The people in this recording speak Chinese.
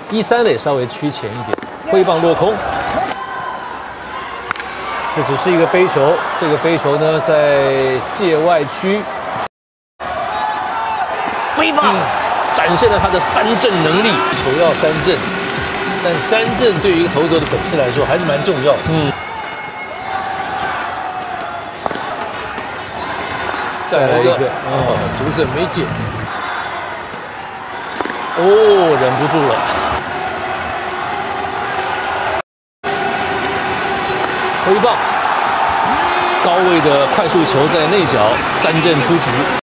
一三垒稍微趋前一点，挥棒落空。这只是一个飞球，这个飞球呢在界外区，挥棒展现了他的三振能力。 球要三振，但三振对于一个投手的本事来说还是蛮重要的。再来一个，主审没解。 忍不住了。挥棒，高位的快速球在内角，三振出局。